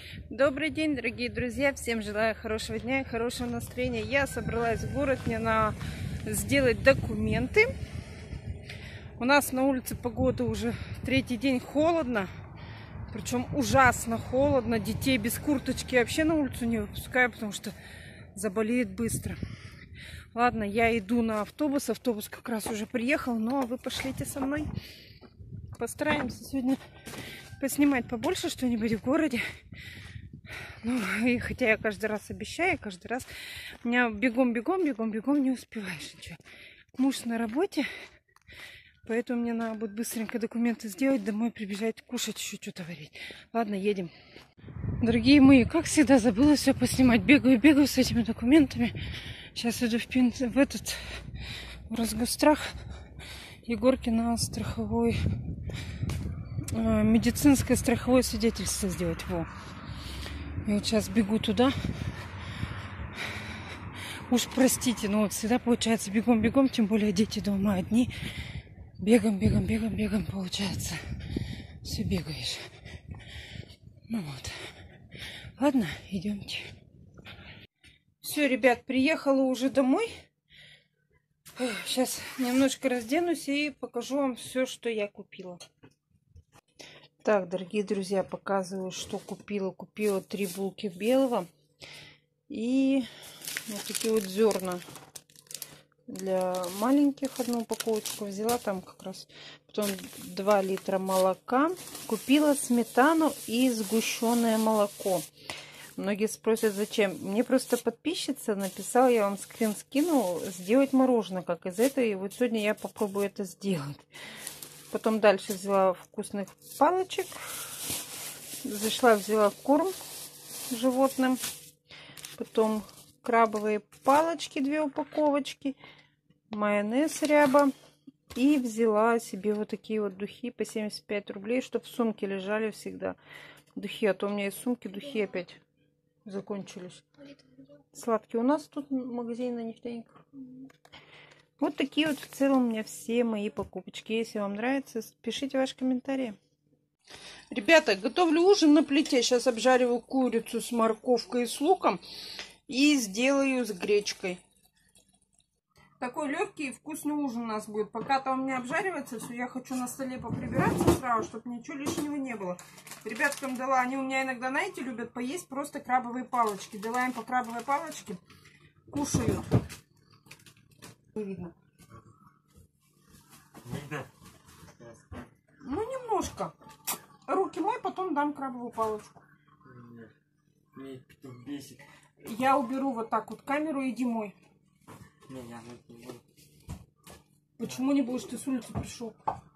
Добрый день, дорогие друзья! Всем желаю хорошего дня и хорошего настроения. Я собралась в город, мне надо сделать документы. У нас на улице погода уже третий день, холодно. Причем ужасно холодно. Детей без курточки вообще на улицу не выпускаю, потому что заболеет быстро. Ладно, я иду на автобус. Автобус как раз уже приехал. Ну, а вы пошлите со мной. Постараемся сегодня поснимать побольше что-нибудь в городе. Ну, и хотя я каждый раз обещаю, каждый раз у меня бегом не успеваешь ничего. Муж на работе, поэтому мне надо будет быстренько документы сделать, домой прибежать, кушать, еще что-то варить. Ладно, едем. Дорогие мои, как всегда, забыла все поснимать. Бегаю с этими документами. Сейчас иду в Росгострах. Егоркина страховой, медицинское страховое свидетельство сделать. Во. Я вот сейчас бегу туда. Уж простите, но вот всегда получается бегом, тем более дети дома одни. Бегом, получается. Все бегаешь. Ну вот. Ладно, идемте. Все, ребят, приехала уже домой. Сейчас немножко разденусь и покажу вам все, что я купила. Так, дорогие друзья, показываю, что купила. Купила 3 булки белого и вот такие вот зерна для маленьких. Одну упаковочку взяла, там как раз. Потом 2 литра молока. Купила сметану и сгущенное молоко. Многие спросят, зачем. Мне просто подписчица написала, я вам скрин скину, сделать мороженое, как из этой. И вот сегодня я попробую это сделать. Потом дальше взяла вкусных палочек. Зашла, взяла корм животным. Потом крабовые палочки, 2 упаковочки. Майонез ряба. И взяла себе вот такие вот духи по 75 рублей, чтобы в сумке лежали всегда. Духи, а то у меня из сумки духи опять закончились. Сладкие. У нас тут магазин на нефтяниках. Вот такие вот в целом у меня все мои покупочки. Если вам нравится, пишите ваши комментарии. Ребята, готовлю ужин на плите. Сейчас обжариваю курицу с морковкой и с луком. И сделаю с гречкой. Такой легкий и вкусный ужин у нас будет. Пока там у меня обжаривается все, я хочу на столе поприбираться сразу, чтобы ничего лишнего не было. Ребяткам дала, они у меня иногда, знаете, любят поесть просто крабовые палочки. Дала им по крабовой палочке, кушают. Не видно. Ну, немножко. Руки мой, потом дам крабовую палочку. Мне петух бесит. Я уберу вот так вот камеру, иди мой. Не, я мыть не буду. Почему не будешь? Ты с улицы пришел.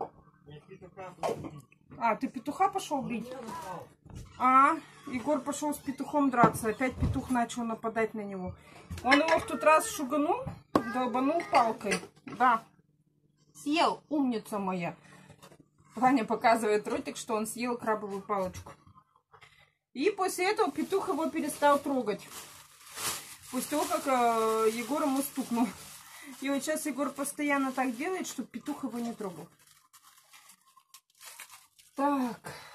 А, ты петуха пошел бить? А, Егор пошел с петухом драться. Опять петух начал нападать на него. Он его в тот раз шуганул, долбанул палкой. Да. Съел, умница моя. Ваня показывает ротик, что он съел крабовую палочку. И после этого петух его перестал трогать. После того, как Егор ему стукнул. И вот сейчас Егор постоянно так делает, чтобы петух его не трогал. Так.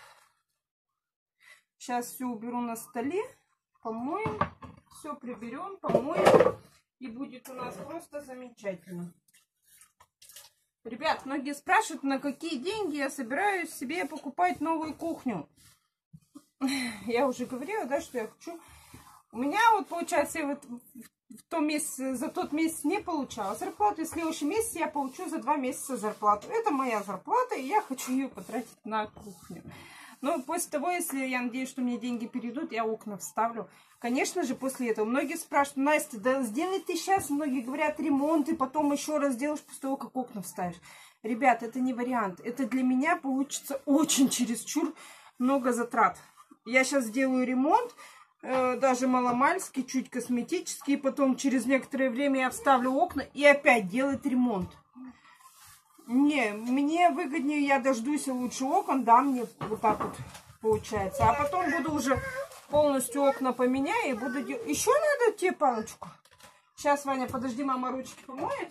Сейчас все уберу на столе. Помоем. Все приберем, помоем. И будет у нас просто замечательно. Ребят, многие спрашивают, на какие деньги я собираюсь себе покупать новую кухню. Я уже говорила, да, что я хочу... У меня вот получается, я вот в том месяце, за тот месяц не получала зарплату. И в следующем месяце я получу за 2 месяца зарплату. Это моя зарплата, и я хочу ее потратить на кухню. Но после того, если я надеюсь, что мне деньги перейдут, я окна вставлю. Конечно же, после этого. Многие спрашивают, Настя, да сделай ты сейчас. Многие говорят, ремонт, и потом еще раз сделаешь после того, как окна вставишь. Ребят, это не вариант. Это для меня получится очень чересчур много затрат. Я сейчас сделаю ремонт. Даже маломальский, чуть косметический. И потом через некоторое время я вставлю окна и опять делать ремонт. Не, мне выгоднее, я дождусь лучше окон, да, мне вот так вот получается. А потом буду уже полностью окна поменяю и буду делать. Еще надо тебе палочку? Сейчас, Ваня, подожди, мама ручки помоет.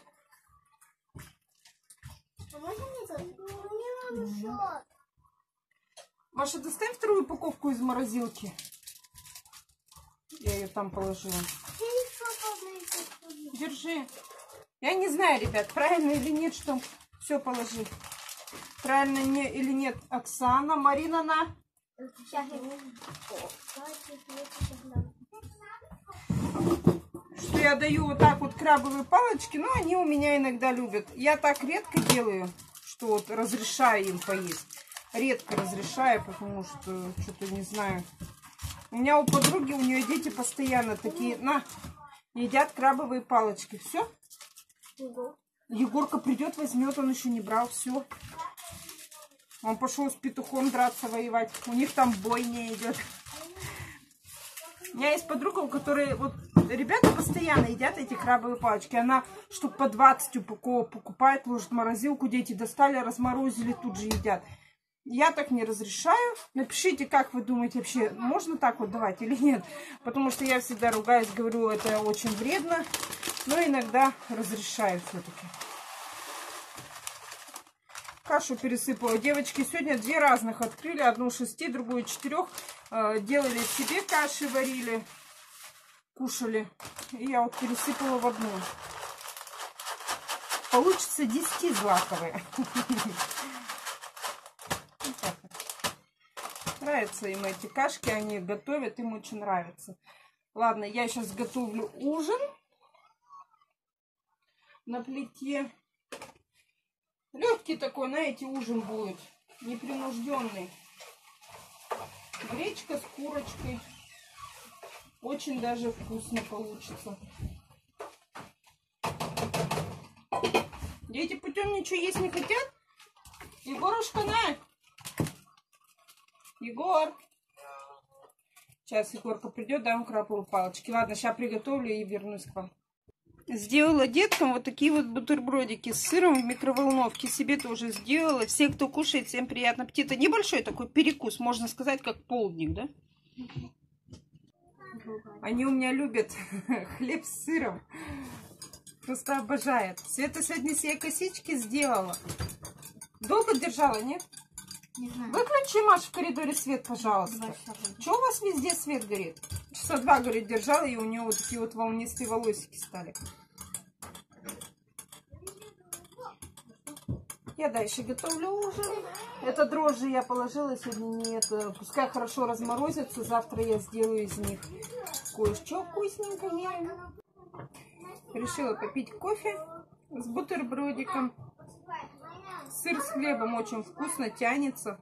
А можно мне надо еще? Маша, достань 2-ю упаковку из морозилки. Я ее там положила. Держи. Я не знаю, ребят, правильно или нет, что все положи. Правильно или нет, Оксана. Марина, на. Что я даю вот так вот крабовые палочки, но они у меня иногда любят. Я так редко делаю, что вот разрешаю им поесть. Редко разрешаю, потому что что-то не знаю. У меня у подруги, у нее дети постоянно такие, едят крабовые палочки. Все? Егорка придет, возьмет, он еще не брал, все. Он пошел с петухом драться, воевать. У них там бойня идет. У меня есть подруга, у которой вот ребята постоянно едят эти крабовые палочки. Она штук по 20 упаковок покупает, ложит в морозилку. Дети достали, разморозили, тут же едят. Я так не разрешаю. Напишите, как вы думаете, вообще можно так вот давать или нет. Потому что я всегда ругаюсь, говорю, это очень вредно. Но иногда разрешаю все-таки. Кашу пересыпала. Девочки сегодня 2 разных открыли. Одну 6, другую 4. Делали себе каши, варили, кушали. И я вот пересыпала в одну. Получится 10 злаковые. Нравятся им эти кашки, они готовят, им очень нравится. Ладно, я сейчас готовлю ужин на плите. Легкий такой, знаете, ужин будет, непринужденный. Гречка с курочкой. Очень даже вкусно получится. Дети путем ничего есть не хотят? Егорушка, на! Егор! Сейчас Егорка придет, дам крабовые палочки. Ладно, сейчас приготовлю и вернусь к вам. Сделала деткам вот такие вот бутербродики с сыром в микроволновке. Себе тоже сделала. Все, кто кушает, всем приятного аппетита. Небольшой такой перекус, можно сказать, как полдник, да? Они у меня любят хлеб с сыром. Просто обожают. Света сегодня себе косички сделала. Долго держала, нет? Не знаю. Выключи, Маш, в коридоре свет, пожалуйста. Чего у вас везде свет горит? Часа 2, говорит, держала, и у нее вот такие вот волнистые волосики стали. Я дальше готовлю ужин. Это дрожжи я положила, сегодня нет. Пускай хорошо разморозятся, завтра я сделаю из них кое-что вкусненькое. Решила попить кофе с бутербродиком. Сыр с хлебом очень вкусно, тянется.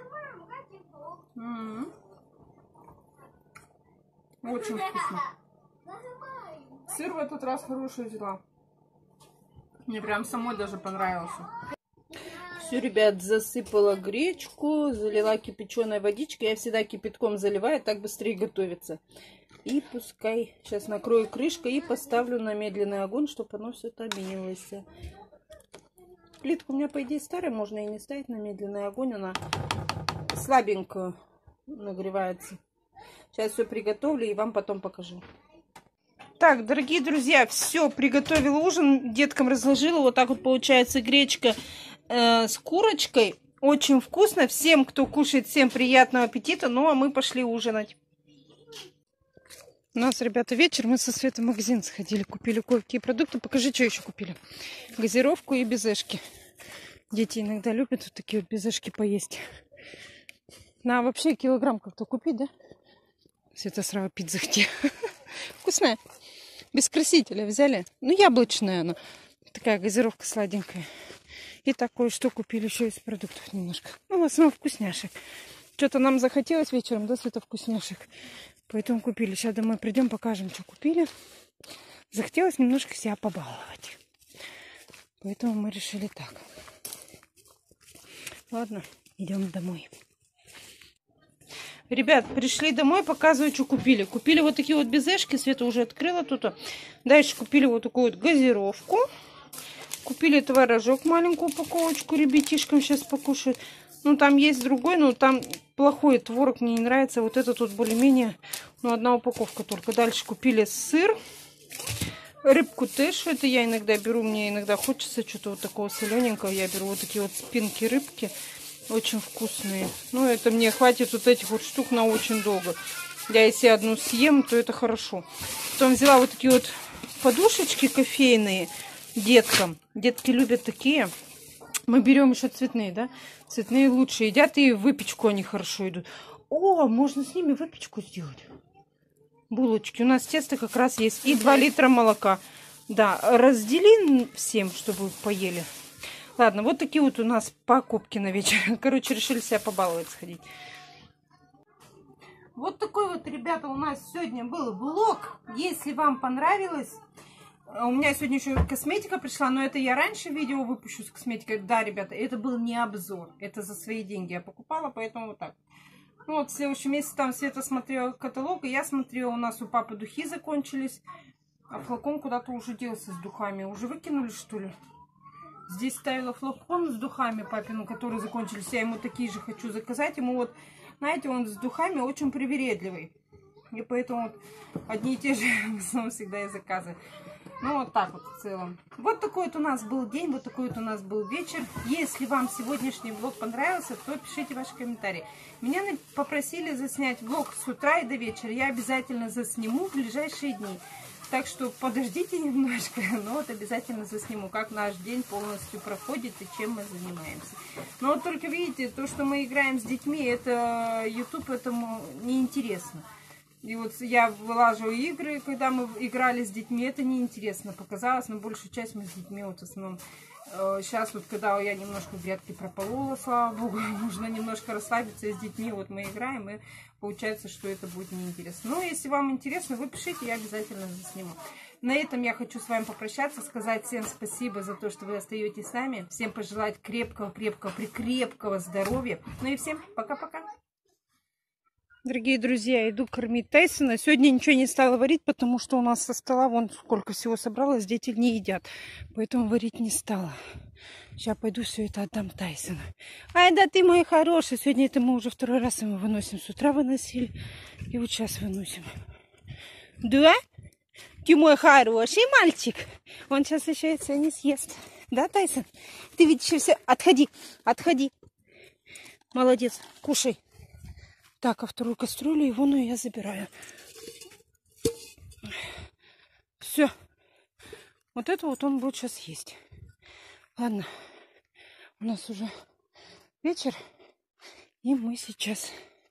Очень вкусно. Сыр в этот раз хороший взяла. Мне прям самой даже понравился. Все, ребят, засыпала гречку, залила кипяченой водичкой. Я всегда кипятком заливаю, так быстрее готовится. И пускай сейчас накрою крышкой и поставлю на медленный огонь, чтобы оно все томилось. Плитка у меня, по идее, старая, можно и не ставить на медленный огонь. Она слабенько нагревается. Сейчас все приготовлю и вам потом покажу. Так, дорогие друзья, все, приготовила ужин, деткам разложила. Вот так вот получается гречка с курочкой. Очень вкусно. Всем, кто кушает, всем приятного аппетита. Ну, а мы пошли ужинать. У нас, ребята, вечер. Мы со Светой в магазин сходили, купили кое-какие продукты. Покажи, что еще купили. Газировку и безешки. Дети иногда любят вот такие вот безешки поесть. На вообще килограмм как-то купить, да? Света сразу пить захотела. Вкусная. Без красителя взяли. Ну, яблочная она. Такая газировка сладенькая. И такое, что купили еще из продуктов немножко. Ну, в основном вкусняшек. Что-то нам захотелось вечером, да, Света, вкусняшек. Поэтому купили. Сейчас домой придем, покажем, что купили. Захотелось немножко себя побаловать. Поэтому мы решили так. Ладно, идем домой. Ребят, пришли домой, показываю, что купили. Купили вот такие вот безешки. Света уже открыла тут. Дальше купили вот такую вот газировку. Купили творожок, маленькую упаковочку. Ребятишкам сейчас покушают. Ну, там есть другой, но там плохой творог, мне не нравится. Вот это тут более-менее, ну, одна упаковка только. Дальше купили сыр. Рыбку тэш. Это я иногда беру, мне иногда хочется что-то вот такого солененького. Я беру вот такие вот спинки рыбки. Очень вкусные. Ну, это мне хватит вот этих вот штук на очень долго. Я если одну съем, то это хорошо. Потом взяла вот такие вот подушечки кофейные деткам. Детки любят такие. Мы берем еще цветные, да? Цветные лучше едят, и в выпечку они хорошо идут. О, можно с ними выпечку сделать. Булочки. У нас тесто как раз есть. И 2 литра молока. Да, раздели всем, чтобы поели. Ладно, вот такие вот у нас покупки на вечер. Короче, решили себя побаловать сходить. Вот такой вот, ребята, у нас сегодня был влог. Если вам понравилось... У меня сегодня еще косметика пришла, но это я раньше видео выпущу с косметикой. Да, ребята, это был не обзор. Это за свои деньги я покупала, поэтому вот так. Ну вот в следующем месяце там Света смотрела каталог, и я смотрела, у нас у папы духи закончились. А флакон куда-то уже делся с духами. Уже выкинули, что ли? Здесь ставила флакон с духами папину, которые закончились. Я ему такие же хочу заказать. Ему вот, знаете, он с духами очень привередливый. И поэтому вот одни и те же в основном всегда и заказываю. Ну, вот так вот в целом. Вот такой вот у нас был день, вот такой вот у нас был вечер. Если вам сегодняшний влог понравился, то пишите ваши комментарии. Меня попросили заснять влог с утра и до вечера. Я обязательно засниму в ближайшие дни. Так что подождите немножко, но вот обязательно засниму, как наш день полностью проходит и чем мы занимаемся. Но вот только видите, то, что мы играем с детьми, это YouTube этому неинтересно. И вот я вылаживаю игры, когда мы играли с детьми, это неинтересно показалось, но большую часть мы с детьми вот в основном. Сейчас вот, когда я немножко грядки прополола, слава богу, нужно немножко расслабиться с детьми, вот мы играем, и получается, что это будет неинтересно. Но если вам интересно, вы пишите, я обязательно засниму. На этом я хочу с вами попрощаться, сказать всем спасибо за то, что вы остаетесь с нами, всем пожелать крепкого здоровья, ну и всем пока-пока. Дорогие друзья, иду кормить Тайсона. Сегодня ничего не стала варить, потому что у нас со стола вон сколько всего собралось, дети не едят. Поэтому варить не стала. Сейчас пойду все это отдам Тайсону. Ай, да ты мой хороший. Сегодня это мы уже второй раз его выносим. С утра выносили и вот сейчас выносим. Да? Ты мой хороший мальчик. Он сейчас еще и все не съест. Да, Тайсон? Ты ведь еще все... Отходи, отходи. Молодец, кушай. Так, а вторую кастрюлю его, ну, я забираю. Все. Вот это вот он будет сейчас есть. Ладно. У нас уже вечер. И мы сейчас...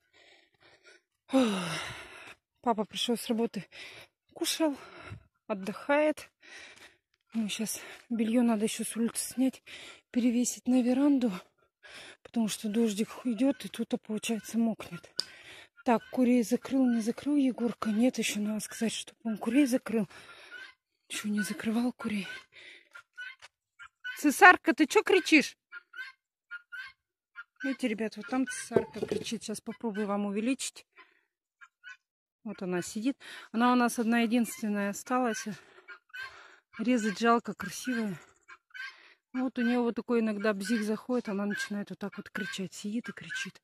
Папа пришел с работы. Кушал. Отдыхает. Ну, сейчас белье надо еще с улицы снять. Перевесить на веранду. Потому что дождик идет, и тут, получается, мокнет. Так, курей закрыл, не закрыл Егорка? Нет, еще надо сказать, чтобы он курей закрыл. Еще не закрывал курей. Цесарка, ты что кричишь? Видите, ребят, вот там цесарка кричит. Сейчас попробую вам увеличить. Вот она сидит. Она у нас одна единственная осталась. Резать жалко, красивая. Вот у нее вот такой иногда бзик заходит, она начинает вот так вот кричать. Сидит и кричит.